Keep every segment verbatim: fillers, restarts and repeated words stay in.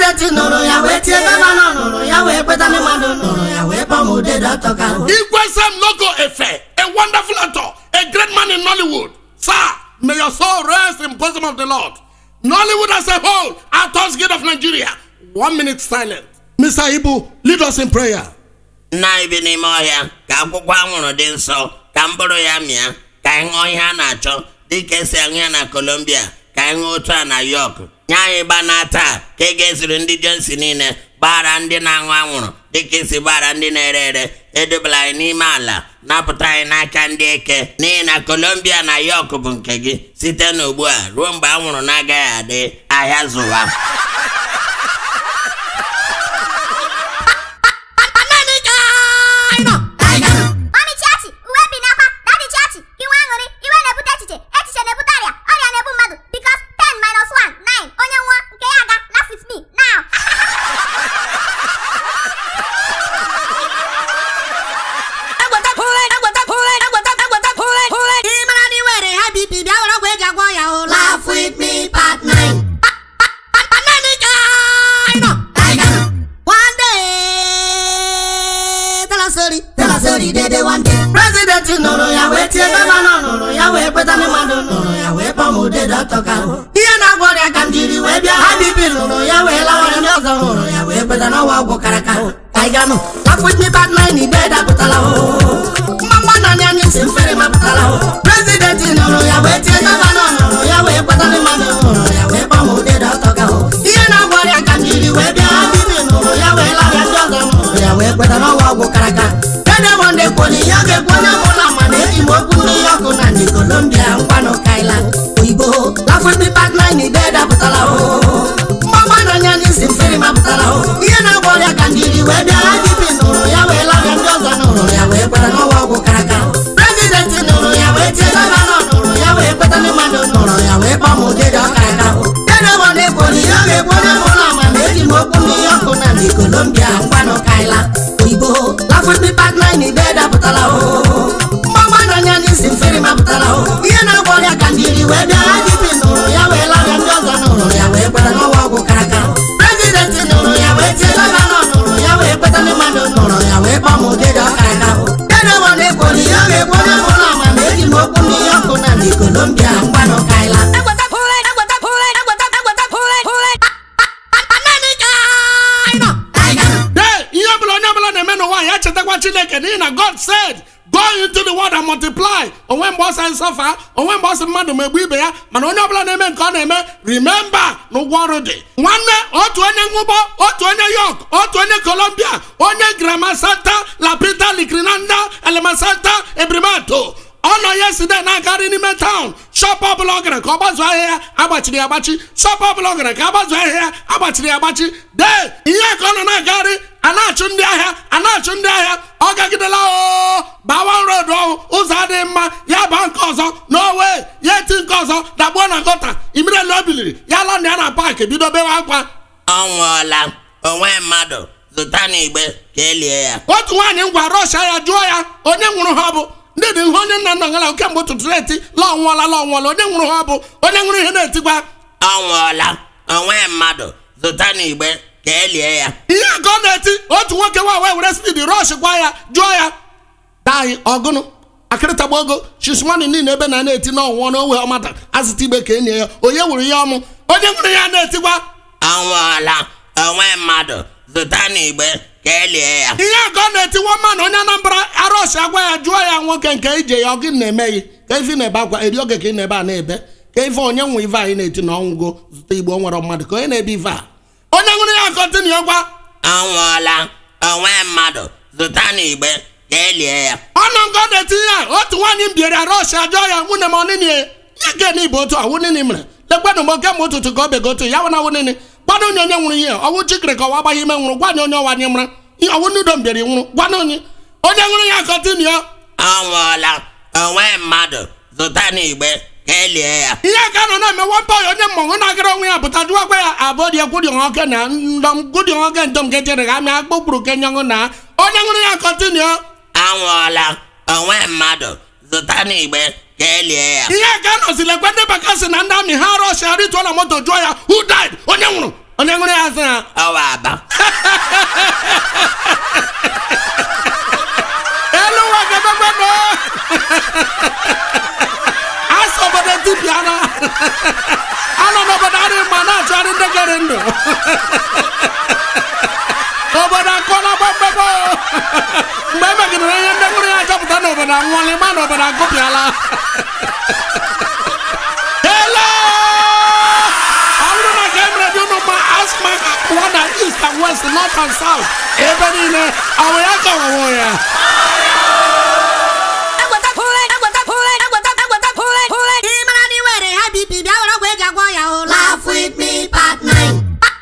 President noro ya we tie governor noro ya we petani mando noro ya we pamu Dede toka. Igwesam Logo Efe, a wonderful actor, a great man in Nollywood. Sir, may your soul rest in the bosom of the Lord. Nollywood as a whole, Actors Guild of Nigeria. One minute silent. Mister Ibu, lead us in prayer. Na ibini moya, ka akwụkwọ anwụrụ dị nsọ, ka mbụrụ ya mịa, ka ịṅụ ihe a na-achọ, dịka esi aṅụ na Colombia, ka ịṅụ otu a na York. Nya anyị gbanata, ka ị ga-esiri ndị Johnson niile, gbara ndị na-aṅụ anwụrụ, dịka esi gbara ndị na-ere ere, edobela anyị n'ime ala, napụta anyị n'aka ndị eke, n'ihi na Colombia na York bụ nke gị, site n'ugbu a ruo mgbe anwụrụ na-agaghị adị, ahịa zụwa. Laugh with me, part nine. One day, tell a story, tell a story, Dede one day. President noro ya we tie governor noro ya we petani mando noro ya we pamu Dede toka. Iye na gwori akanjiri we bia habibi noro ya we la wa nyozo noro ya we petana wa go karaka. Kaigano, laugh with me, part nine, Dede putala ho. Mama na nyani simfere maputala ho. President noro ya we tie governor noro ya we petani mando noro ya we pamu Dede toka ho. Iye na gwori akanjiri we bia habibi noro ya we la wa nyozo noro ya we petana wa go karaka. Dede one day koni ya ge koni mola mane imoku New York na ni Colombia ngwano kaila. Ibo, laugh with me, part nine, Dede putala ho. Mama na nyani simfere maputala ho. Iye na gwori akanjiri we bia habibi noro ya we la wa nyozo noro ya we petana wa go karaka. President noro ya we tie governor noro ya we petani mando noro ya we pamu Dede karaka. Dede one day koni ya ge koni mola mane imoku New York na ni Colombia ngwano kaila. Ibo, laugh with me, part nine, Dede putala ho. Mama na nyani simfere maputala ho. Iye na gwori akanjiri we bia habibi noro ya we la wa nyozo noro ya we petana wa go karaka. President noro ya we tie governor noro ya we petani mando noro ya we pamu Dede karaka. Dede one day koni ya ge koni mola mane imoku New York na ni Colombia ngwano kaila. God said, go into the world and multiply. And when boss and suffer, and when boss and mother may be there, man, on your name can remember no worry. One day, or to any Mubo, or to any York, or to any Colombia, or any Grama Santa, La Pita, Licrinanda, and La Santa, Ebrimato. Oh no, yesterday na gari ni me town. Shop up blogger, kabazwa here, abachiri abachi. Shop up blogger, kabazwa here, abachiri abachi. There, iye kono na gari, anachundi ahia, anachundi ahia. Oga gidela o, bawan road o, uzade ma, ya bankozo, no way, yeti kozo, da bona gota, imire lobili, ya landi ana park, bido be wakwa. Onwala, onwe mmadụ, zụtani igbe, kelie ya. Otu nwanyị ngwa Russia ya jụọ ya, onye nwụrụ ha bụ. Ndị dị onye nna nna ngala oke mgbe tutu eti la onwala la onwala onye nwụrụ ha bụ onye nwụrụ ihe na-etikwa onwala onwe mmadụ zụta n'igbe ka elie ya ihe ka ọ na-eti otu nwoke wa wee were speed rush gwa ya jụọ ya dai ọgụnụ akịrịtagba ogo shismani niile ebe na na-eti n'ọnwụọ n'owe ọmata azịta igbe ka enye ya onye wuru ya ọmụ onye nwụrụ ya na-etikwa onwala onwe mmadụ zụta n'igbe kelie ya ihe ka ọ na-eti nwa mmanụ onye Anambra arọsh agwa ya jụọ ya nwoke nke ije ya ọgị na-emeghị ka ife na-ebe akwa eri oge ka ị na-ebe a na-ebe ka ife onye nwe ife anyị na-eti na ọnwụgo zụta igbo nwere mmadụ ka onye na-ebe ife a onye nwere ya kọntini ya gwa anwụọla onwe mmadụ zụta n'igbe kelie ya ọnụ nke ọ na-eti ya otu nwaanyị mbiere arọsh ajụọ ya nwunye m ọnịnị ya ke n'ibe otu a wunini mere lekwanụ m oke ma ụtụtụ ka ọ bego otu ya wụ na wunini gwana onye onye nwụrụ ihe ọwụ chikere ka ọwa agbaghị ime nwụrụ gwa onye ọwa nye mara ihe ọwụ n'udo mbịara nwụrụ gwana onye onye nwụrụ ya kọntini ya anwụọla onwe mmadụ zụta n'igbe kelie ya ihe ka nọ na-eme nwamba ya onye mmọnwụ na-agara onwe ya pụta jụọkwa ya abụọ dị ekwudi nwoke na ndọm gwudi nwoke ndọm nke chere ga amịa kpụkpụrụ kenyọṅụ na onye nwụrụ ya kọntini ya anwụọla onwe mmadụ zụta n'igbe kelie ya ihe ka nọzile ekwe ndị bakasị na ndị amị ha rọshia rituo na moto jụọ ya who died onye nwụrụ onye nwụrụ ya sị ha dendo. Obodo kola baba. Mbaba gino yende kuri ya chaputa no obodo nwale man obodo kopiala. Hello. Aluna camera do no ma ask my what east and west, north and south. Everybody ne awaya ka woya. Agwata pole, agwata pole, agwata agwata pole, pole. Imana ni were happy bi bia wora gwe jagwa ya o. Laugh with me part nine.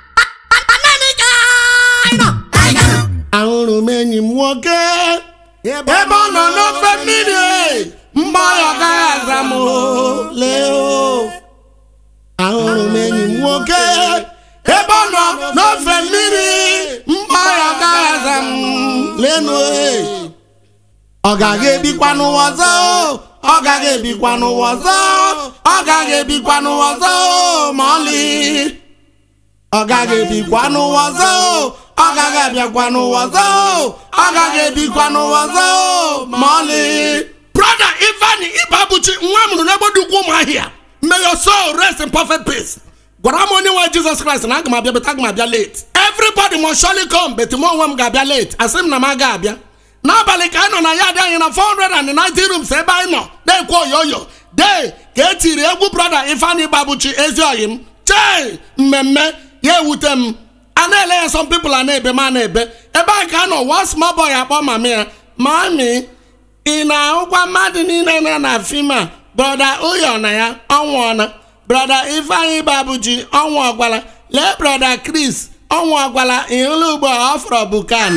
Ahụrụ m enyi m nwoke ebe ọ nọ n'ofe mmiri mgbe ọ gaghị aza m lee o. Ahụrụ m enyi m nwoke ebe ọ nọ n'ofe mmiri mgbe ọ gaghị aza m lenu e. Ọ gaghị ebikwa n'ụwa ọzọ, ọ gaghị ebikwa n'ụwa ọzọ, ọ gaghị ebikwa n'ụwa ọzọ ma ọlị. Ọ gaghị ebikwa n'ụwa ọzọ, ọ gaghị abịakwa n'ụwa ọzọ, ọ gaghị ebikwa n'ụwa ọzọ ma ọlị. Brother Ivan Ibabuchi nwa m nọ n'egbodu ụmụahịa. May your soul rest in perfect peace. Gwara m onye nwe Jesus Christ na aga m abịa, but aga m abịa late. Everybody must surely come, but mụ onwe m ga-abịa late. Asị m na m aga abịa. N'abalị ka anyị nọ na ya dị anyị na four hundred ninety rooms ebe anyị nọ na-ekwe oyoyo. Dee ka e tiri egwu brother Ivan Ibabuchi ezi oyi m. Chee mmemme ya ewute m. A na-ele ya some people a na-ebe ma na-ebe. Ebe a ka nọ one small boy akpọ mami ya. Mami, ị na-ahụkwa mmadụ niile na na fima. Brother Uyo na ya ọnwụọna. Brother Ivan Ibabuchi ọnwụ ọgwala. Lee brother Chris ọnwụ ọgwala ihụlụ ugbo ọfrọ Bukan.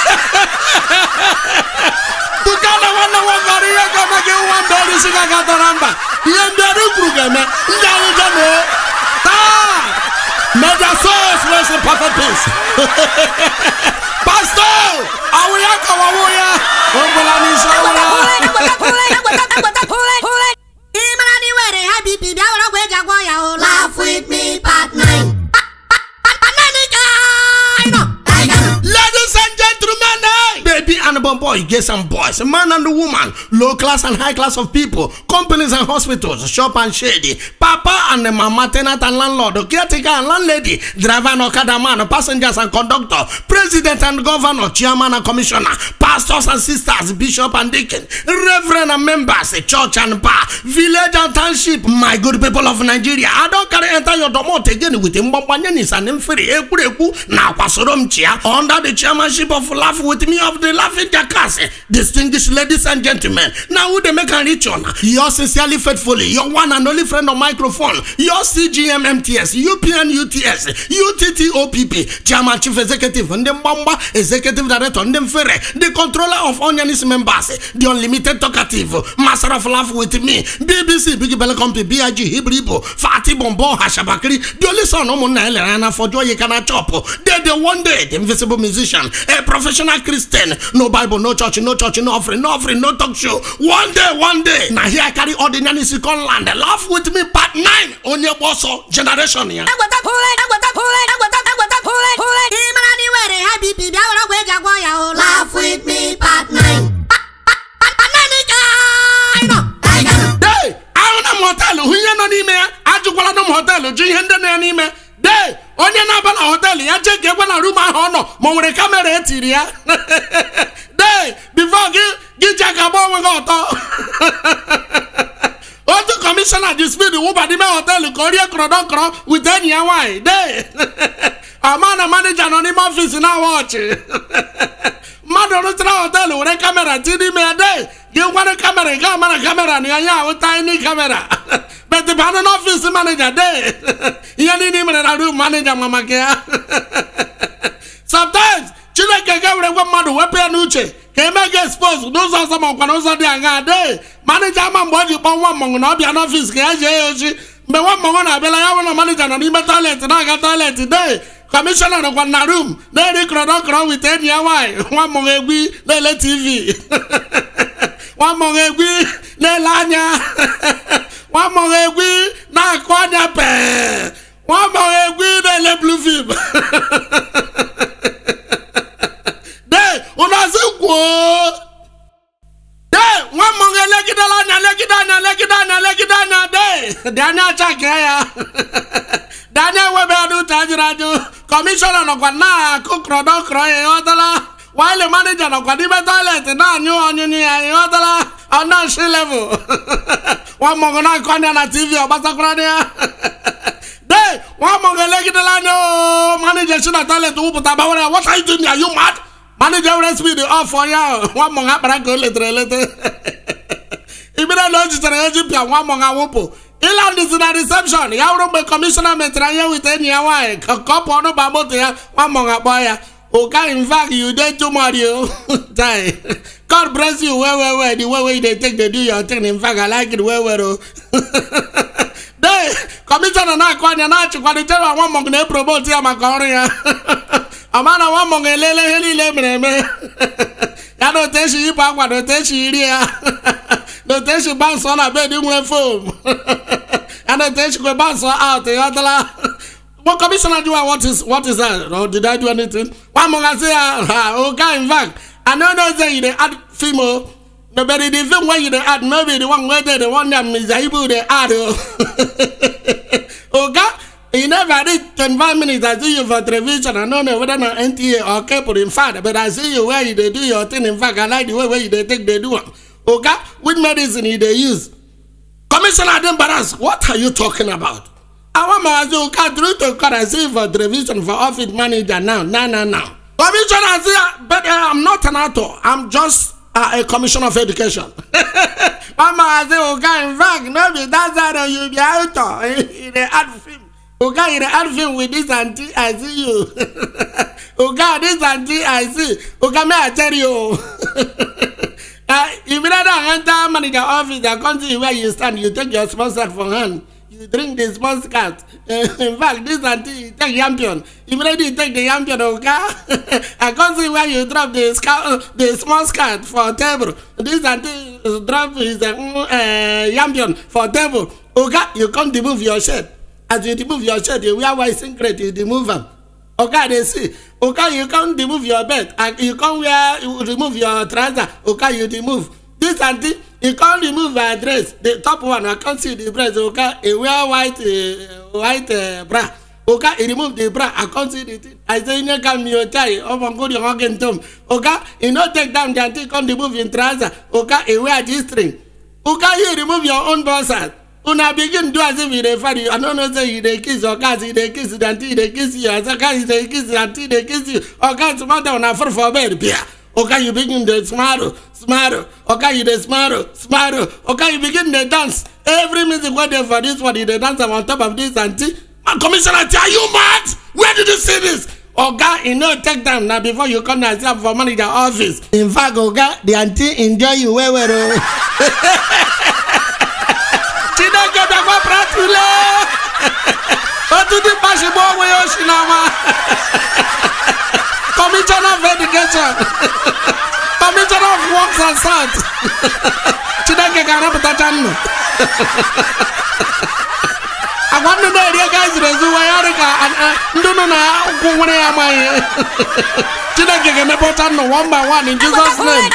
Bukan nwanne nwagara ihe gọma gị nwa mbe ori si gaga dọrọ mba. Ihe ndị ọrụ kwuru ga-eme. Ndị anyị jeme. Taa! May their souls rest in perfect peace. Pastor, awuya kawawuya. Obola ni shawara. Imana ni were happy bi bia wora gwe jagwa ya o. Laugh with me part nine. Ladies and gentlemen, hey! Baby and boy, girls and boys, man and woman, low class and high class of people, companies and hospitals, shop and shady, papa and the mama, tenant and landlord, caretaker and landlady, driver and okada man, passengers and conductor, president and governor, chairman and commissioner, pastors and sisters, bishop and deacon, reverend and members, church and bar, village and township, my good people of Nigeria. I don't carry enter your domot again with him, Mbambanyanis and Mfiri, Ekureku, now Pasorom chair, under the chairmanship of Laugh With Me of the Laughing Jackass. Distinguished ladies and gentlemen, now who they make a reach on? Yours sincerely, faithfully, your one and only friend on microphone, your C G M M T S, U P N U T S, U T T O P P, Chairman Chief Executive, and the Mbamba, Executive Director, and the Mfere, the controller of Onyanis members, the unlimited talkative, Master of Laugh With Me, B B C, Big Bella Company, B I G, Hibribo, Fatih Bombo, Hashabakri, the only son of Mona for joy you cannot chop. They the one day, the invisible musician, a professional Christian, no Bible, no church, no church, no offering, no offering, no talk show. One day, one day, now here I carry ordinary second land. Laugh with me, part nine on your boss generation. Yeah. Laugh with me, part nine. Hey, I don't know hotel. Who you know name? I just want to know hotel. Do you hear the name? Hey, onye na-abala hotel ya je ga na room ahụ nọ ma nwere kamera etiri ya. Dey, before gị gị je ka gba onwe gị ọtọ. Otu commissioner ji speed wụba n'ime hotel ka o rie kọrọdọkọrọ with enyi ya nwanyị. Dey, ama na manager nọ n'ime ọfịs na wọchị. Mmadụ rụtara hotel were kamera ti n'ime ya. Dey, gị nwere kamera ga ama na kamera na ya ahụ tiny camera. But the banner office manager there. You need him in a room manager, Mama. Sometimes, children can get rid of one mother, weapon uche. Can make exposed. Those are some of those are the day. Manager, man, body upon one month, not be an office. But one moment, I be like, I want a manager and even toilet, and I got toilet today. Commissioner of one room. They recruit with ten year why. One month, we let T V. One month, we let Lanya. One more egwi na kwanya pe. One more egwi na le blue film. Dey, unazikwo. Dey, one more legidala na legidana legidana legidana dey. Dania chakaya. Dania webe aduta ajiraju commissioner no kwa na kukro do kro e otala while manager no kwa di be toilet na anyu onyu ni e otala on na she level wa mo na kwa na T V obasakura dia dey wa mo gele gidela no manager should toilet uputa ba what are you doing? Are you mad? Manager will speed off for ya wa mo nga bara go letre letre ibira no jitere eji pia wa mo nga wopo Ilan is in a reception. Ya room be commissioner metranya with any away. Couple on about ya one monga boy. Okay, in fact, you did too much. Die. God bless you. Where, where, where? The way, way they take the do your thing. In fact, I like it. Where, where? They commissioner na kwa na chukwa ni tell one monga na promote ya makoria. Amana one monga lele heli le mreme. Ya no teshi ipa kwa no teshi iria. No teshi bounce on a bed in phone. And I teshi go bounce out. What commissioner do I what is what is that? Or did I do anything? One monga say okay, in fact, I know no say they add female. Nobody the film where you they add maybe the one where they the one that is able they add. Okay? You never did twenty-five minutes. I see you for television. I don't know whether not N T A or cable in fact, but I see you where you they do your thing. In fact, I like the way where you they take they do. Okay? Which medicine they use? Commissioner Dembaras, what are you talking about? I want my husband to through to court and see for television for office manager now. No, no, no. Commissioner say, but uh, I'm not an actor. I'm just uh, a commissioner of education. Mama say, okay, in fact, no, that's how you be actor in the art film. Okay, in the art film with this auntie, I see you. Okay, this auntie, I see. Okay, may I tell you? Uh, if you don't enter manager office, I come to you where you stand, you take your sponsor for hand. You drink the sponsor card. Uh, in fact, this auntie, you take champion. If you ready, take the champion, okay? I come see where you drop the scout, the small card for table. This auntie drop his uh, uh, champion for table. Okay, you come to move your shirt. As you remove your shirt, you wear white singlet, you remove them. Okay, they see. Okay, you can't remove your bed. And you can't wear, you remove your trouser. Okay, you remove. This auntie, you can't remove her dress. The top one, I can't see the breast. Okay, you wear white, uh, white uh, bra. Okay, you remove the bra. I can't see the thing. I say, you can't be your tie. Oh, my God, you're walking tom. Okay, you don't take down the auntie, can't remove your trouser. Okay, you wear this string. Okay, you remove your own boxers. Una begin do as if you dey fight you. I don't know say you dey kiss your guys, you dey kiss the auntie, they kiss you. As a guy, you dey kiss the auntie, they kiss you. Okay, tomorrow on a for for bed, Pia. Okay, you begin the smile, smile. Okay, you dey smile, smile. Okay, you begin the dance. Every music what they for this one, you dey dance on top of this auntie. And commissioner, are you mad? Where did you see this? Okay, you know, take time now before you come and sit for manager office. In fact, okay, the auntie enjoy you well, well. Commissioner of Education, Commissioner of Works and Science. Chidake Garapata Channel. I want to know the guys in the Zuayarika and Nduna Kumayamai. Chidake Garapata Channel one by one in Jesus' name.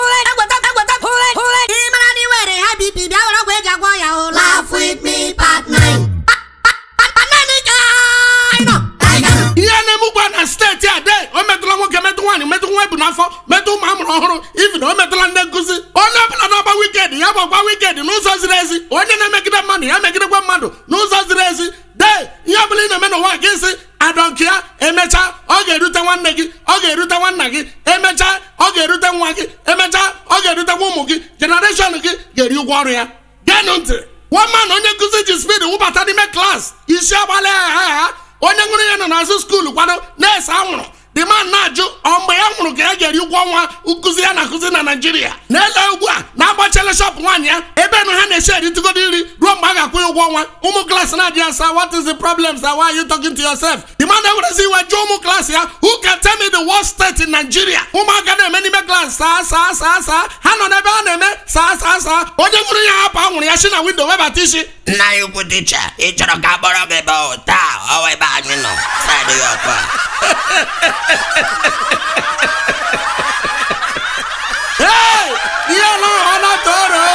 Laugh with me, part nine. State here, there. O metula mo kemetu wani, metu mo ebuna fo, metu mamro horo. Even o metula ndekusi. O na bla na ba wicked, ya ba wicked. No so zirezi. O ne na make that money, ya make that one mando. No so zirezi. There, ya beli na me no wa gesi. I don't care. Emecha, o ge ruta one negi, o ge ruta one nagi. Emecha, o ge ruta one gi. Emecha, o ge ruta one mugi. Generation gi, ge ri warrior. Get onto. One man on your kusi just speed. Who bata di me class? Isha bale. Onye ngure ya na school kwado na esa anwuru the man na aju ombe ya nwuru ka ejeri ugwo nwa ukuzi ya na kuzi na Nigeria na ele ugwu a na agbachele shop nwanya ya ebe no ha na share itugodo iri ruo mgbe ga kwe ugwo nwa umu class na dia sir, what is the problem sir? Why are you talking to yourself? The man that would say we jo umu class ya, who can tell me the worst state in Nigeria? Umu ga na many me class sir sir sir sir ha no na be na me sir sir sir onye ngure ya hapa anwuru ya shi na window we batishi na you good teacher e choro ka boro ge ba ta o we ba you know side yo kwa. Hey, you know ana toro.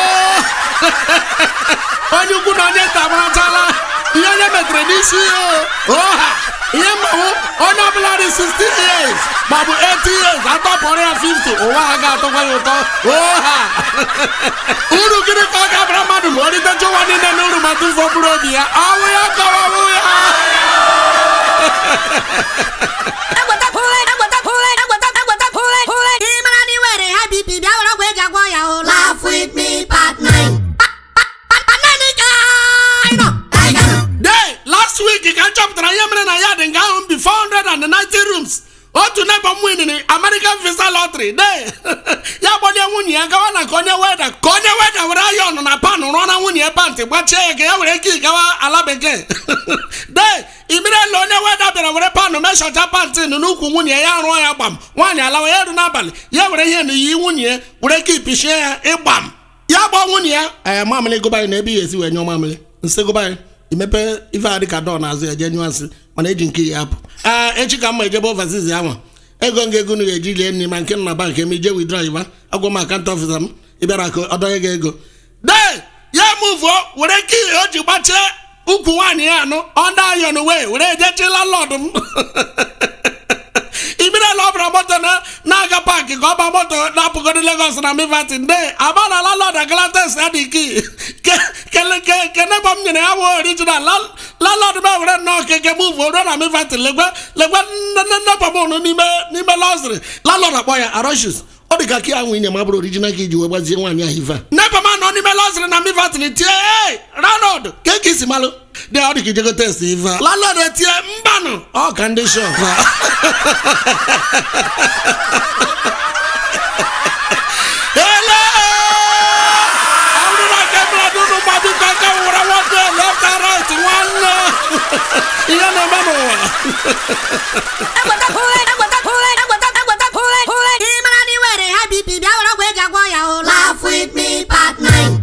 Onye ku no nye tabachala. Iye me tradition. Oh, iye sixty years maọbụ eighty years atọpụrụ ya fifty ụwa ha ga-atọkwa ya ụtọ oha uru gịnị ka ọ ga-abara mmadụ ma oritecha ụwa niile n'uru ma tụfuo mkpụrụ obi ya ọnwụ ya kọwawụ ya ịmara na iwere ha B P bịa were ọgwụ eji agwọ ya o laugh with me part nine. Last week ka chọpụtara ihe mere na ya dị nga ahụ bi four hundred ninety rooms otu neighbor m win American Visa Lottery de ya gbalie nwunye ya gawa na ka onye weda ka onye weda were ayọn na pan rụọ na nwunye ya pantị gbachie ya ka ya were ike gawa ala bekee de imirela onye weda bịara were panụ meshọcha pantị n'ukwu nwunye ya rụọ ya gbam nwaanyị alawa ya eru n'abalị ya were ihe na iyi nwunye ya were ike ipishie ya ịgbam ya gba nwunye ya ee mamịlị gụbanyị na ebe ya esi wee nyụọ mamịlị nsị gụbanyị imepe ife a dịka dọọ n'azụ ya jee nyụasị mana eji nke ya apụ ee echi ka mma ejebe overseas ya nwa ego nga ego na-eji lie nri ma nke nọ na bank eme ije withdraw ịba agwa m akant ọfisa m ịbịara ka ọ dọnye gị ego de ya muvuo were ke o ji gbachie ukwu nwaanyị ya anụ ọnda ayọn wee were ejechila lọdụ m imirela ọbụla moto na-aga paakị ka ọ ba moto na-apụgodi Lagos na Mivatin de abana lalọd agalates ya dị ki keneba m nyere ya wụ original lalọd m were nnọọ keke muvu ruo na Mivatin legwe nnepamụnụ n'ime lọziri lalọd akpọ ya Arosius ọ dị ka ka ya nwe inye ma bụrụ original ka iji wee gbazie nwaanyị ahụ ife a nepama nọ n'ime lọziri na Mivatin tie Ranọd ka ka isi malụ de ọ dị ka ijego test ife a lalọd etie mbanụ ọ ka ndị shọ hele ọbụrụ na kemera dunu mmadụ ka ka wụra nwoke left and right nwanne ihe na-eme n'ụwa ịmara na iwere ha B P bịa were ọgwụ eji agwọ ya o laugh with me part nine.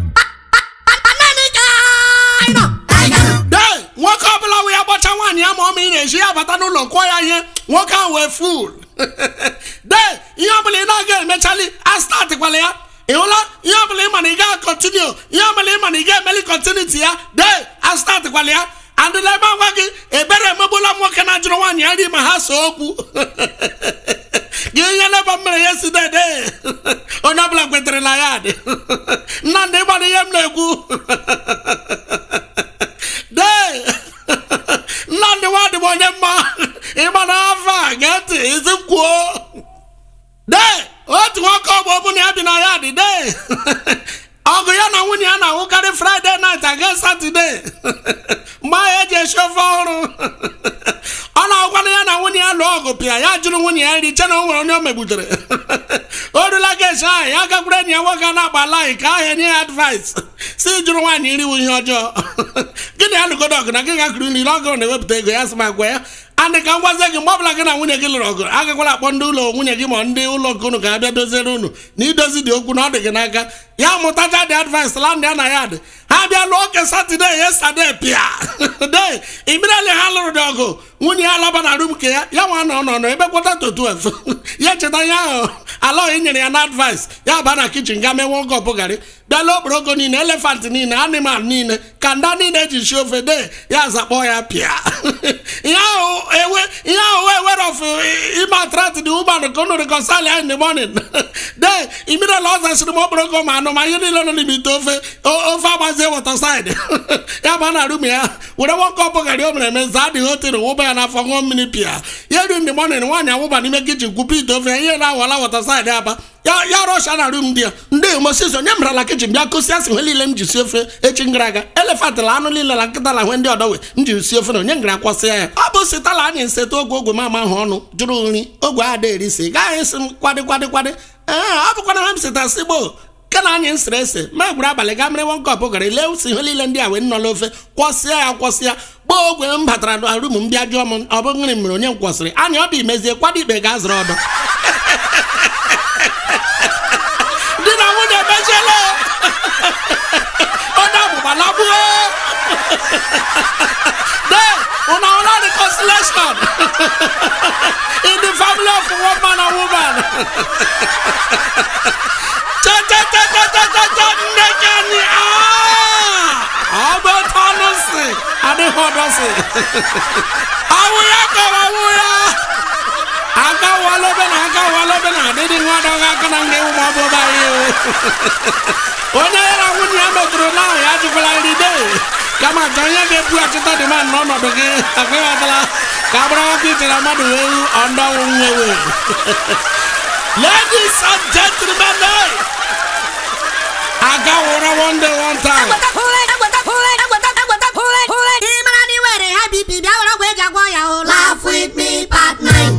nwoke ọbụla wee agbacha nwaanyị ya ma ọ ma ị na-eji ya bata n'ụlọ kwụọ ya ihe nwoke ahụ wee ful de ihe ọbụla ị na-aga emechali astatịkwala ya ịhụla ihe ọbụla ị ma na ị ga kontinu ihe ọbụla ị ma na ị ga-emeli kontiniti ya de astatịkwala ya andịla ebe agwa gị ebere emegbula nwoke na-ajụrụ nwaanyị ya nri ma ha so okwu gị ihe n'ebe mmere ya si dede onye ọbụla kwetere na ya dị Nnamdị ịgbara ihe m na-ekwu Nnamdị nwadị m onye mma ịgba na afọ a ga-eti ezi kwuo de otu nwoke ọgbọ ọbụ na ya bi na ya dị de ọgụ ya na nwunye ya na-awụkarị Friday night aga Saturday mgbe ahụ eji esi ofe ọhụrụ ọ na-agwana ya na nwunye ya lụọ ọgụ pịa ya jụrụ nwunye ya nri che na o nwere onye o megbutere o rula gesi ahụ ya gakwuru enyi ya nwoke na-agba laị ka ahụ enye ya advice si jụrụ nwaanyị iriwu ihe ọjọọ gịnị ya lụgodo ọgụ na gị gakụrụ nri ọgụ na-ewepụta ego ya sị ma gwa ya andị ka m gwazie gị mgbe ọbụla gị na nwunye gị lụrụ ọgụ agakwala akpọ ndị ụlọ nwunye gị ma ndị ụlọ nke unu ga-abịa doziere unu na idozi dị okwu na ọ dị gị n'aka ya mụtacha dị advice la ndị a na ya dị ha bịa lụọ oke Satọde yesade pịa de imirele ha lụrụ dị ọgụ nwunye ya alaba na rum ke ya ya nwa nọ nọ nọ ebe kwata to twelve ya cheta ya ahụ ala onye nyere ya na advice ya ba na kichin ga mewe oge ọbụgarị bịala okporoko niile elefant niile animal niile ka nda niile eji si ofe de ya zakpọ ya pịa ihe ahụ ewe ihe ahụ wee were of ime attract the woman ka unu reconcile in the morning de imirele ọ zasịrị m okporoko ma anụ ma ihe niile nọ n'ime ite ofe ofe agbazie water side ya ba na rum ya were nwoke ọbụgarị o mere eme nza adịghị otere wụba ya n'afọ ṅụọ mmiri pịa ya eri in the morning nwaanyị awụba n'ime kichin kwupu ite ofe ihe na-awala water side aba ya rọsha na rum dị ya ndị moses onye merala kichin bịa kosi asị ihe niile m ji si ofe echi ngara aga elefant la anụ niile na nkịta la nwe ndị ọdọwe m ji si ofe na onye ngara kwasịa ya ọ bụ sitala anyị nseta ogwe ogwe mama ahụ ọnụ jụrụ nri ogwe ada erisi gaghị esi m kwadi kwadi kwadi ee ọ bụkwana ha m sita si gboo ke na anyị nsere ese ma egwuru abalị ga mere nwoke ọpụ gara lee usi ihe niile ndị a wee nnọla ofe kwọsịa ya kwọsịa gbaa ogwe m batara na rum m bịa jụọ m ọ bụ nri mere onye m kwọsịrị anya ọ dị mezie kwado ikpe ga zụrụ ọdọ di na nwunye mechiela onye ọgbụgba na gbuo de una una reconciliation in the family of one man and woman cha cha cha cha cha cha cha ndekani ah ọbẹ tọnu si adịghị ọdọ si awụ ya kọrọ awụ ya ebe na adịdị nwa dọga aka na nga ewu ma ọ bụ ọba ihe onye yara nwunye ya metụrụ n'ahụ ya jụkwala nri dee kama ka onye ga-ebu achịta dị ma n'ọnọdụ gị akụghọtala ka a gbara ọkụ ichere mmadụ wee ọndọnwụ nwewe. Ladies and gentlemen, I got one day one time. Laugh with me, part nine.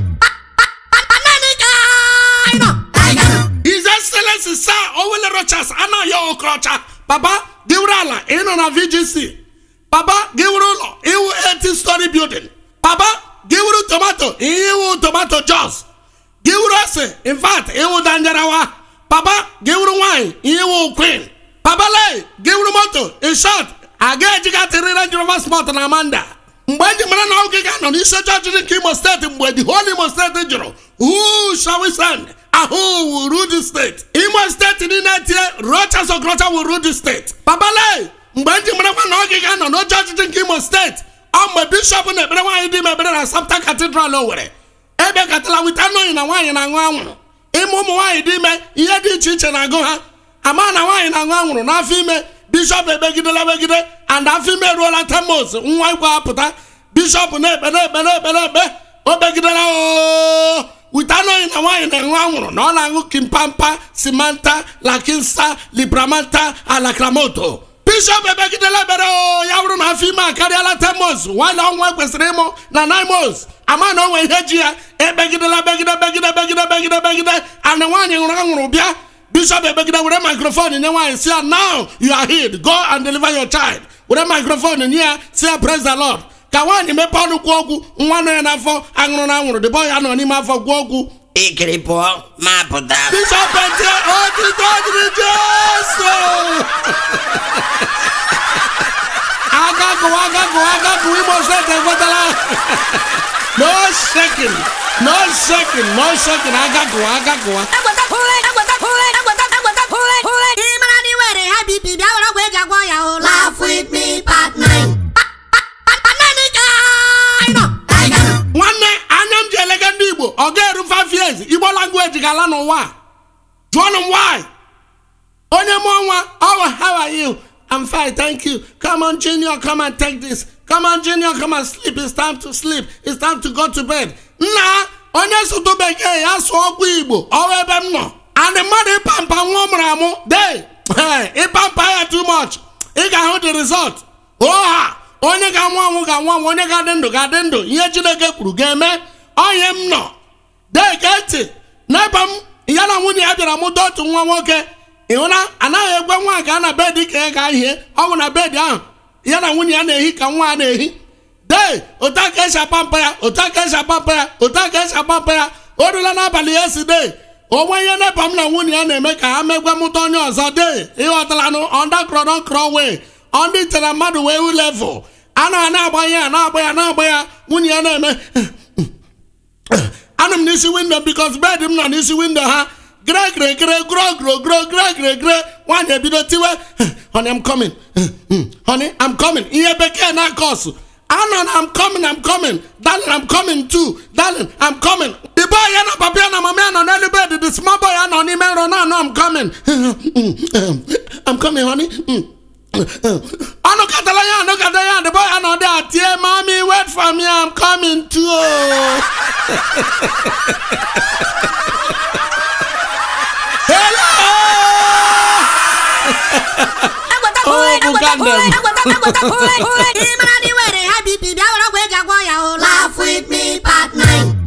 His Excellency Sir Owele Rochas, Anna Yo Okrocha. Papa, give Rala, in on a V G C. Papa, give Rulo, you eighty story building. Papa, give Ru tomato, you tomato juice. Give Rose, in fact, you Danjarawa. Papa, give Ru wine, you queen. Papa Lay, give Ru moto, in short, I get you got the Range Rover Sport and Amanda. When you man now get on this judge in Kimo State, where the whole Imo State general, who shall we send? And who will rule the state? Imo State in the night here, Rochas or Grota will rule the state. Papa Lay, when you man now get on no judge in Kimo State, I'm a bishop in the Brewan Dim and Santa Cathedral over there. Ebe Catala with Ano in a wine and a one. Imo Dime, Yadi Chich and Agoha, a man a wine and a one, not female. Bishop Begidela Begide and a female roller tamos, Unwa Puta, Bishop Nebe Nebe Nebe Nebe, Obegidela, with Ano in a wine and one, Nona Kimpampa, Simanta, Lakinsa, Libramanta, Alacramoto. Bishop Begidela Bero, Yavrun Afima, Cadiala Tamos, one on one with Remo, Nanaimos, a man over here, Ebegidela Begida Begida Begida Begida Begida, and the one in Rubia. Bishop Begida with a microphone in the wine, say now you are healed. Go and deliver your child. With a microphone in here, say praise the Lord. Kawani me panu kwogu, one and a four, angona, the boy anonima for Gwogu. Ikripo, Maputa. Bishop Pente, oh, the God rejoice. Agago, agago, agago, we must say the no shaking, no shaking, no shaking, agago, agago. Laugh with me, part nine. One day, I am Jelegandibo, or get five years, Igbo language, Galano, why? Join them, why? Onyamonwa, oh, how are you? I'm fine, thank you. Come on, Junior, come and take this. Come on, Junior, come and sleep. It's time to sleep. It's time to go to bed. Nah, onye suto bege ya so Igbo, or ebem no. And the mother pampa womramu, they, hey, pampa ya too much. He can hold the result. Oh, ha, onye ga one, ga one, onye ga dendo, ga dendo. Ye jileke kuru game. I am no. They get it. Napam, yana wuni abira mudo to one woke. Iona, ana egwa nwa ga na bed ke ga here. I want a bed down. Yana wuni ane hi ka nwa ane hi. Dey, otake sha pampa ya, otake sha pampa ya, otake sha pampa ya. Odula na bali yesterday. Owen ye na pam na wuni ane me ka amegwa muto onye ozo dey. Iwotala no under crawl crawl way. On the telemadu way level. Ana ana abaya, na abaya, na abaya. Wuni ane me. Anam nisi window because bed him na nisi window ha. Gre gre gre gro gro gro gre gre gre. One day bido tiwe. Honey, I'm coming. Honey, I'm coming. Iye beke na kosu. Anon, I'm coming, I'm coming. Darling, I'm coming too. Darling, I'm coming. The boy yana papi yana mama on any bed. The small boy yana on email. No, no, I'm coming. I'm coming, honey. Ano katalaya, ano katalaya. The boy yana there. Tie, mommy, wait for me. I'm coming too. Hello. Oh, Buganda. Laugh with me, part nine.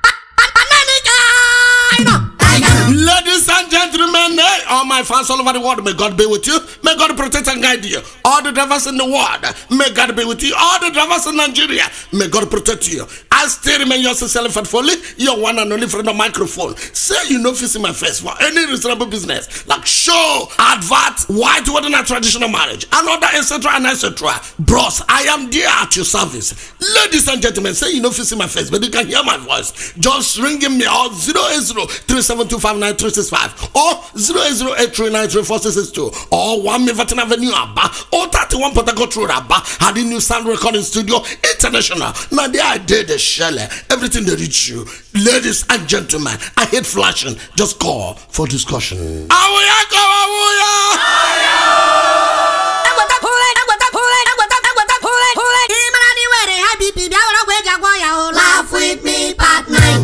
Ladies and gentlemen, hey, all my fans all over the world, may God be with you. May God protect and guide you. All the drivers in the world, may God be with you. All the drivers in Nigeria, may God protect you. I still remain your sincere friend Foley, your one and only friend on microphone. Say you know facing my face for any reasonable business like show, advert, white wedding and traditional marriage, another et cetera and et cetera. Bros, I am there at your service. Ladies and gentlemen, say you know facing my face, but you can hear my voice. Just ringing me out zero eight zero three seven two five nine three six five or zero eight zero eight three nine three four six six two or one Miverton Avenue Abba or thirty-one Port Harcourt Road Abba. Had the new sound recording studio international. Now there I did the shell, everything they reach you. Ladies and gentlemen, I hate flashing. Just call for discussion. Awuya ko awuya. Agwata pull it, agwata pull it, agwata agwata pull it, pull it. Imani were happy people, I wanna go jagwa ya. Laugh with me, part nine.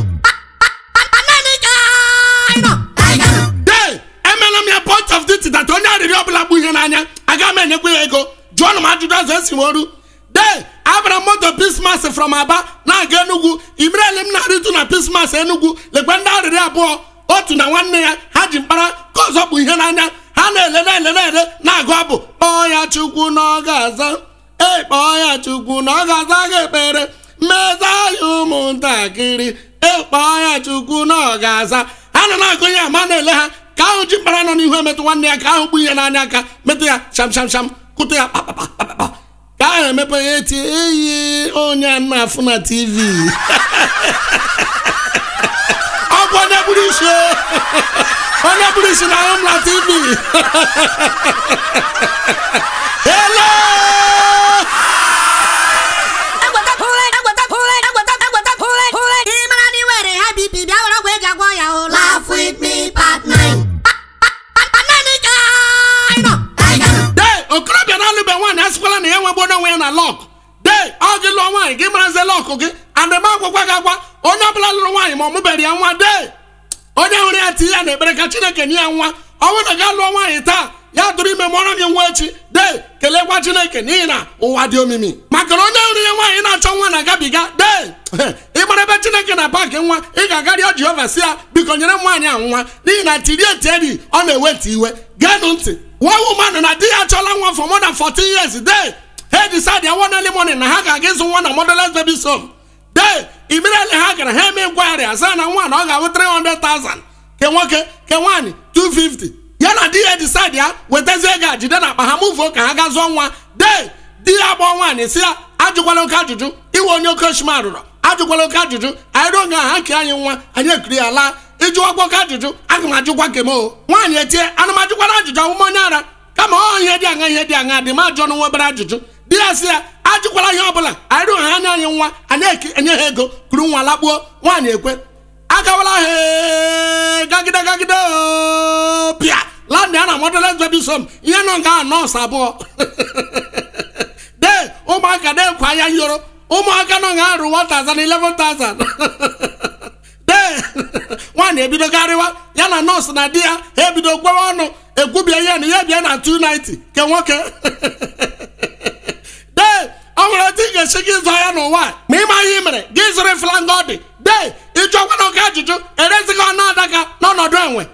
Point of duty that only the real buyananya. I got many go. John Majudas Simoru. There, Abraham Moto Peace Mass from Aba. Now Genugu. Ibrahim Narituna Peace Mass Enugu. The Gwanda Reabo. Otuna one near Hajim Para. Cause up with Yananya. Hane Lene Lene. Naguabo. Boya Chuku no Gaza. Eh, Boya Chuku no Gaza. Pere. Meza Yumuntakiri. Eh, Boya Chuku no Gaza. Hana Goya Maneleha. Ka ji para no ni hu meto wan ya ka hu bu ye na anya ka meto ya sham sham sham kuto ya pa pa pa pa ka me pe eti eyi onya na afu na T V obo na burisho onya burisho na am na T V hello agwata pull it agwata pull it agwata agwata pull it pull it imani were happy people I wanna go jagwa ya. Laugh with me, part nine. Eskwala na enwe bodo nwe na lock dey ogi lo nwan gi mara ze lock ogi and the man gwagwa gagwa onye obula lo nwan mo muberi anwa dey onye huri ati ya na ebere ka Chineke ni anwa owo na ga lo nwan ta ya duru ime mo ran nwa echi dey kele gwa Chineke ni na ụwa dị omimi maka onye huri nwan na achọ nwa na gabiga dey ị mara be Chineke na park nwa ị ga-agari o Jehova sia biko nyere nwaanyị anwa ni na tiri eteri ọ na-eweti iwe genu ntị. One woman and a dear chola one for more than fourteen years. They hey decided I want early morning. I have against one and motherless baby son. They immediately have a hem inquiry. I said, I want I got three hundred thousand. Can work can one two fifty. Yana dear decide ya with the Zega, you don't have a move for Kagazon one. They dear one is here. Ajualo Kajuju, you want your Koshmaru. Ajualo Kajuju, I don't know how can you want and you clear la. Ijuwa Kajuju, Akamajua Kemo. One yet, and Majua Monara. Come on, here, young, here, young, the Majon Wabrajuju. Dear sir, Ajuala Yobola, I don't hang you one, and Eko, Gruma Labo, one yeque. Akawala, Gagida Gagido, Pia, Landana, motherless baby some, Yanonga, no sabo. There, oh my God, there, Quaya Euro, oh my God, one thousand, eleven thousand. One ebido gariwa yana nurse na dia ebido gwa onu egubia ye na ye bia na two ninety ke nwoke dey awara ti ge shiki zo ya no wa me ma yi mere gizre flangodi dey ijogwa no ka juju erezi ga na adaka no no do enwe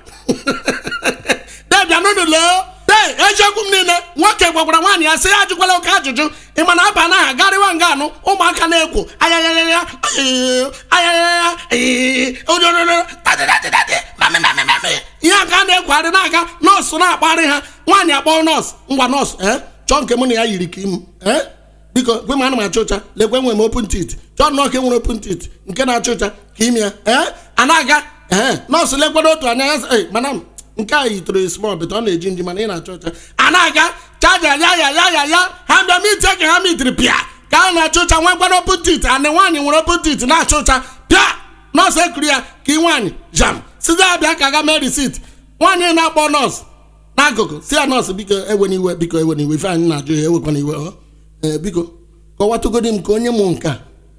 dey bia no no le dey ejegum ni ne nwoke gwagwara nwani ya se ajukwala ka juju e mana aba na gariwa nga no ụmụaka na ekwo ayayaya ayayaya eh odododo tadadadade mame mame mame ya ka na ekwo ari na aka nurse na akpari ha nwani akpọ nurse ngwa nurse eh chọ nke mụ na ya yiri kim eh biko gwe ma na ma chocha lekwe nwe m open teeth chọ no ke nwe open teeth nke na chocha kimia eh anaga eh nurse lekwe otu anya eh manam nke a yitoro small but ọ na-eji ndị mana ị na chocha anaga chaja ya ya ya ya ya ha bịa mi take ha mi tripia ka na chocha nwe gwa open teeth and nwanyị nwere open teeth na chocha pia nurse ekuru ya ka nwanyị jam siza abịa ka ga me receipt nwanyị na-akpọ nurse n'akụkụ si ya nurse biko eweni iwe biko eweni iwe ife anyị na-ajụ ya ewekwana iwe eh biko kọwatụgodi m ka onye mụ nka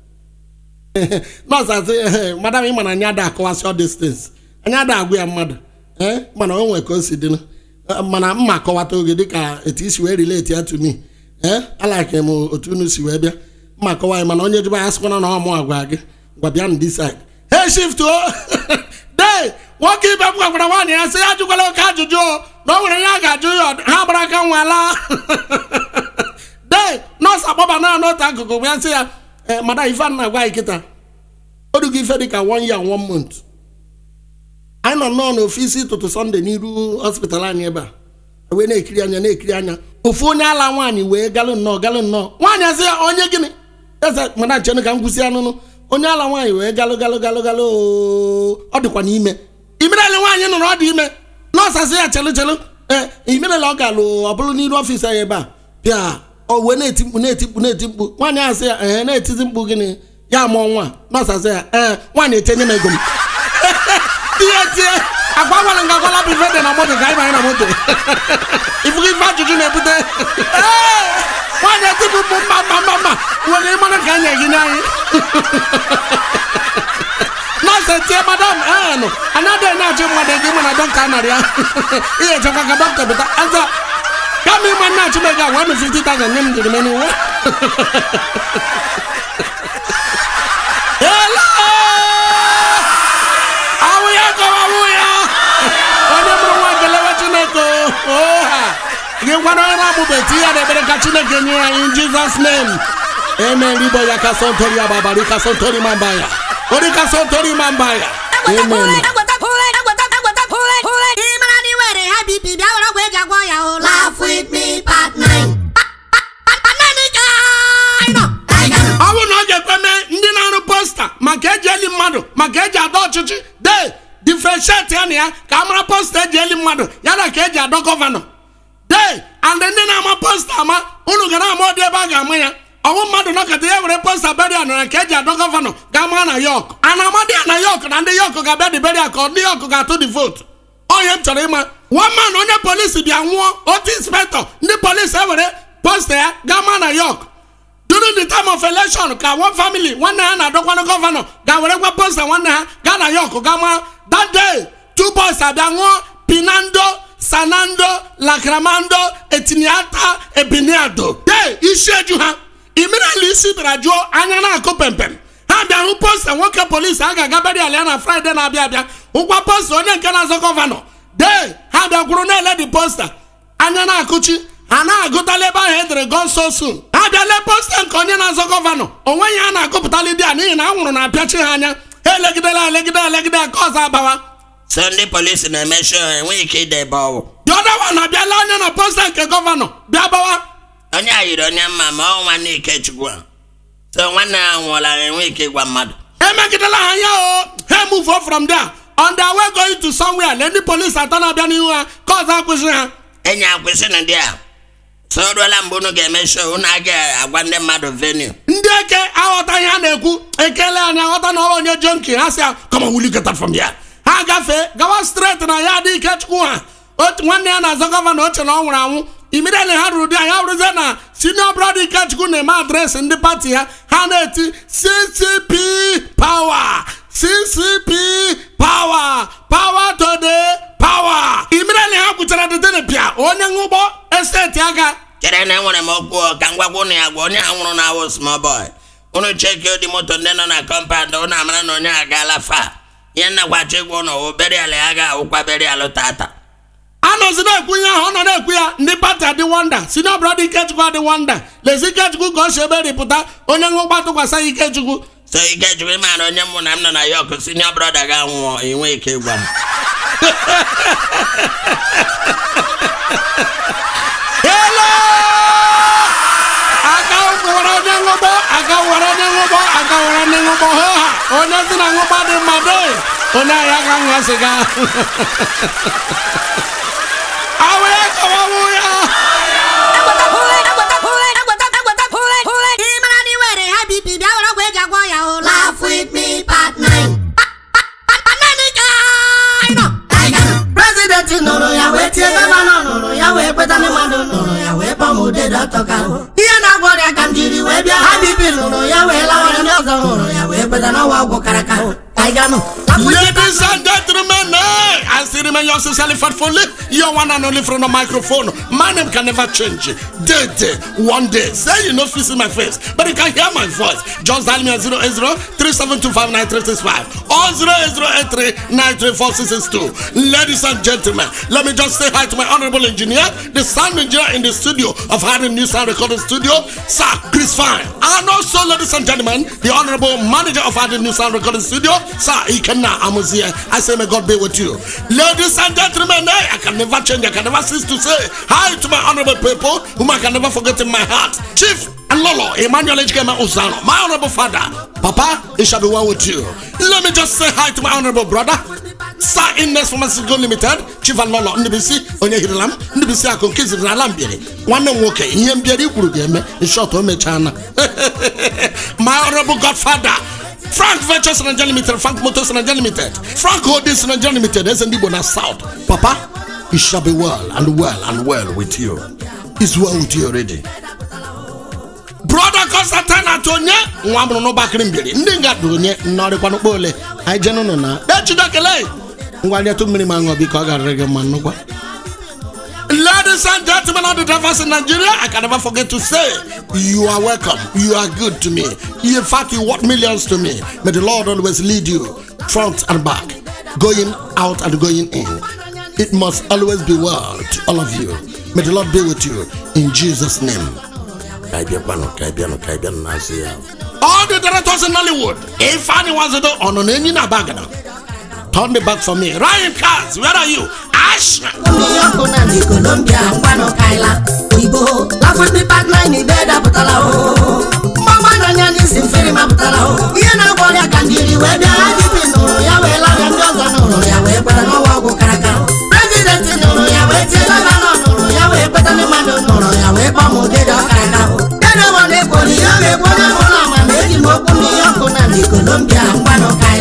nurse asị madam ị mana anyị ada akọwasị all these things anyị ada agwụ ya mmadụ eh mana o nwe ka o si dị mana mma akọwata oge dịka etu isi wee relate ya to me eh alike m otu unu si wee bịa mma akọwa ya mana onye jụba ya sịkwana na ọmụ agwa gị gwa bịa n this side hey shift o dey nwoke ibe m gwagwara nwaanyị ya sị ya jụkwala oke ajụjụ na o nwere ya ga-ajụ ya ha gbara aka nwala dey nọọsụ akpọba na n'otu akụkụ bụ ya sị ya mada ife na agwa anyị kịta o dugo ife dịka one year one month anyị nọ nnọọ n'ofisi ụtụtụ Sunday n'iru hospital anyị ebe a wee na-ekiri anya na-ekiri anya ofu onye ala nwaanyị wee galụ nnọọ galụ nnọọ nwaanyị asị ya onye gịnị eze mana chenu ka m gwụsị anụnụ onye ala nwaanyị wee galụ galụ galụ galụ ọ dịkwa n'ime imerele nwaanyị nụrụ ọ dị ime nọọsụ asị ya chelu chelu ee imerele ọ galụ ọ bụrụ n'iru ọfisi anyị ebe a bịa o wee na-eti mkpu na-eti mkpu na-eti mkpu nwaanyị asị ya ee na-etizi mkpu gịnị ya mo nwa masa say eh nwa na etenye me gom tie tie agwa wala nga kwala bi vede na moto kai ba na moto ifu ki fa juju na ebute eh nwa na tipu mama mama wole mana ka nya gi na yi na se tie madam eh no another na je mo de gi mo na don ka na ria iye je kwa ka doctor beta anta come in man na je me ga one hundred fifty thousand nyem de me ni wo hello awuya ko awuya onye mro wa gele wa chineke oh ha ge kwano ra mu beti ya de bere ka chineke ni in Jesus name amen ribo ya ka sontori ya baba ri ka sontori mambaya ori ka sontori mambaya amen laugh with me part nine. Poster, Makeji Mado, Makeja Dochichi, they differentiate ya, camera poster jelly mado, Yana Keja do governor. They and then I'm a poster, ma, Unugana more de bagamaya. A woman knock at the every poster berry and a Keja do governor, Gamana York, and Amadiana York, and the York got the berry called New York got to the vote. Oh, yeah, Charima, one man on the police, be a war, or inspector, the police every poster, Gamana York. During the time of election, ka one family, one na na do kwano governor, ga were kwa poster one na ga na York gama that day two boys abianwo Pinando, Sanando, Lacramando, Etiniata, Ebiniado. Hey, isheju ha. Immediately isi brajo anya na akopempem. Ha bia hu poster one ka police aga gabari ale na Friday na bia bia. Ukwa poster onye nke na zo governor. Dey, ha bia kwuru na ele the poster. Anya na akuchi. Ana agota leba hedre gone so soon. Abia le poster konye na zo governor. Onwe ya na akoputali dia ni na anwuru na apiachi hanya. Elegidela elegidela elegidela cause abawa. Sunday police na make sure enwe ike de bawo. The other one abia la anya na poster nke governor. Bia bawa. Onye ayiro nya mama o nwa na ike chukwu. So nwanna anwola enwe ike gwa mmadu. Emegidela hanya o. Hey move on from there. On their way going to somewhere. Let the police atana abia ni hu cause akwisi ha. Enya akwisi na dia. So dola mbono ge make sure una ge agwande madu venue. Ndeke awota ya na-ekwu ekele anya awota na onye junkie ha sia come on will you get that from here. Ha gafe gawa straight na ya di ikechukwu ha. Otu nwanne ya na governor oche na onwuru anwu. Immediately ha rudi ya ruze na senior brother ikechukwu na eme address ndị party ha ha na-eti C C P power C C P power power to the power. Immediately ha kwuchara de de pia onye ngugbo estate aga chere na enwere m okwu ka ngwagwo na ya gwa onye anwụrụ na awo small boy. Unu check yo di moto ndị nọ na compound unu amara na onye agala fa. Ihe na kwa chegwo no obere ale aga ukwa bere alo tata. Ano na ekwu ya ono na ekwu ya ndị party dị wonder. Senior brother Ikechukwu dị wonder. Lezi Ikechukwu go shebe ripụta onye ngugbo tụkwasa Ikechukwu. So Ikechukwu ma na onye mụ na m nọ na York senior brother ga nwụọ inwe ike gwa m. Hello! Aka wara nengobo, aka wara nengobo, aka wara nengobo ha. Ona zina ngobo de made. Ona ya ga ngasiga. Awe ko awe. Agota pole, agota pole, agota agota pole, pole. Imana ni were happy bia wara gwe jagwa ya o. Laugh with me part nine. President noro ya we tie governor noro ya we peta ni mando noro ya we pamu Dede toka. Iye na gboria kan jiri we bia happy bill noro ya we la wara nyozo noro ya we peta na wa go karaka. Ladies and gentlemen, I still remain your sincerely faithful. You're one and only from the microphone. My name can never change. Dede, one day, say you know see my face, but you can hear my voice. Just dial me at zero eight zero three seven two five nine three six five or zero eight zero eight three nine three four six six two. Ladies and gentlemen, let me just say hi to my honorable engineer, the sound engineer in the studio of Harding New Sound Recording Studio, Sir Chris Fine. And also, ladies and gentlemen, the honorable manager of Harding New Sound Recording Studio, Sir Ikenna Amuzie. I say may God be with you. Ladies and gentlemen, I can never change, I can never cease to say hi to my honorable people whom I can never forget in my heart. Chief and Lolo, Emmanuel H K Uzano, my honorable father. Papa, it shall be well with you. Let me just say hi to my honorable brother, Sir Ines Pharmaceutical Limited, Chief and Lolo, Ndibisi, Onye Hirilam, Ndibisi Akonkizi Ralambiri, one woke, Ian Bieri Burgame, in short, Ome Chana. My honorable godfather, Frank Ventures Nigeria Limited, Frank Motors Nigeria Limited, Frank Holdings Nigeria Limited, S and D Bona South. Papa, it shall be well and well and well with you. It's well with you already. Brother Constantine Antonia, Wambo no Bakrimbiri, Ndinga Dunya, Noripano Bole, I general na, Echidakele, Wanya to Minimango because I recommend no. Ladies and gentlemen of the drivers in Nigeria, I can never forget to say, you are welcome, you are good to me. In fact, you worth millions to me. May the Lord always lead you front and back, going out and going in. It must always be well to all of you. May the Lord be with you in Jesus' name. All the directors in Hollywood, if anyone wants to do on an engine a bagana, turn the back for me. Ryan Cars, where are you? Ash! Colombia, Guano, Kaila, Ibo, Lafon partner in Dede Putala, Mama Nanya is in Ferima Putala, Yana Boya Kandiri, where they are deep in Yahweh, and Dozano, Yahweh, but I know Wago Caracao. President in Yahweh, Telano, Yahweh, but I know Yahweh, Pamu, Dede Caracao. Colombia,